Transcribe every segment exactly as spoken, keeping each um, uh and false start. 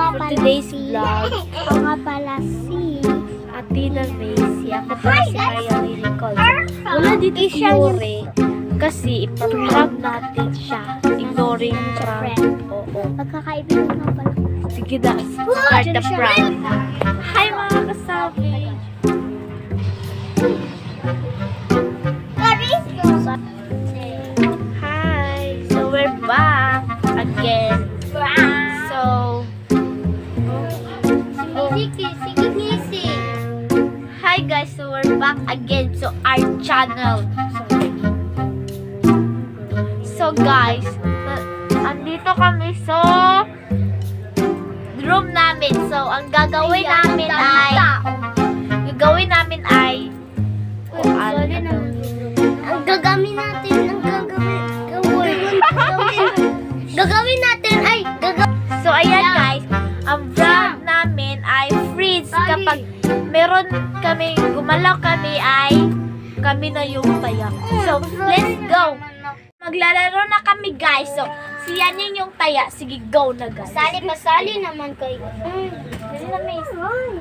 for today's vlog. Ako nga pala si Athena Macy. Ako pala si Kaya Nicole. Wala dito si Yuri kasi ipaprank natin siya. Ignoring prank. Oo. magkakaibigan nga pala. Sige na, start the prank. Hi mga kasabi! Hi! So we're back again. So, hi guys! So we're back again to our channel. So guys, andito kami sa room namin. So, ang gagawin namin ay gagawin namin ay Oh, sorry naman. Ang gagawin natin, ang gagawin, gagawin, gagawin, gagawin natin ay gagawin. So, ayan guys, ang vlog namin ay freeze kapag meron kami, gumalaw kami ay kami na yung taya. So, let's go! Maglalaro na kami guys. So, si Yanin yung taya. Sige, go na guys. Sali pasali naman kayo. Dali na, Miss.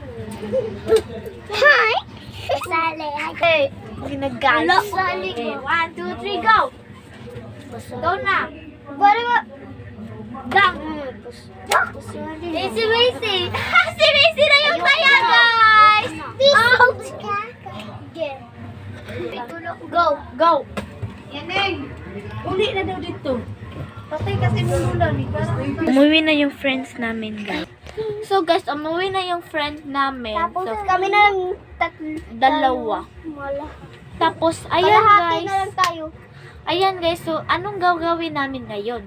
Hi! Sali. Okay. Sige na guys. Sali Okay, ko. one, two, three, go! Go na. Bari ba? Gang! Sali. Eh, si Macy. Si Macy na yung taya guys! Oh! Go! Go! Yaneng! Uli na daw dito. Patay kasi nululan eh. Umuwi na yung friends namin guys. So guys, umuwi na yung friend namin. Tapos So, kami na lang tatlo. dalawa. Wala. Tapos, ayan Kalahati guys. na lang tayo. Ayan guys, so anong gagawin namin ngayon?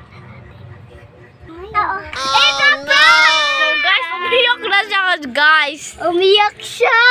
Oo. Eh, no! So guys, umiyak na siya guys. Umiyak siya!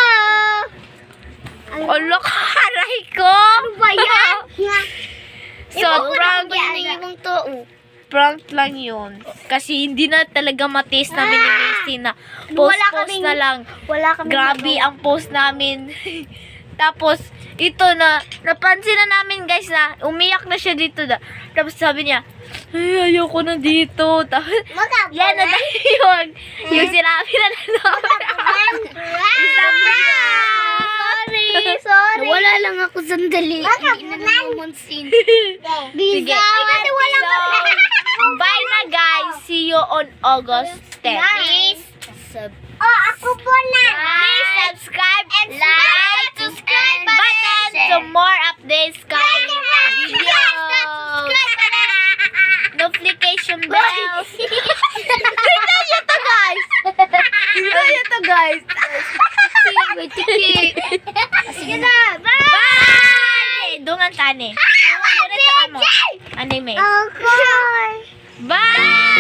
Olo, karay ko! Ano ba yan? So, prank, prank lang yun. Kasi hindi na talaga matiis namin ni Macy na Wala post-post kaming- na lang. Wala kami. Grabe ang post namin. Tapos, ito na, napansin na namin guys na umiyak na siya dito. Na. Tapos sabi niya, ay, ayoko na dito. Tapos, yan na dahil yung, yung sinabi na namin. Isang Sorry, sorry. Wala lang ako sandali. Hindi na namansin. Sige. Kasi wala So, bye na guys. See you on August tenth. Please. Oh, ako po na. Please subscribe and like subscribe button to more updates coming video. Notification bells. Ito yun to guys. Ito yun to guys. Sige na. Bye. Bye! Dungan tani. Anime. Okay. Bye!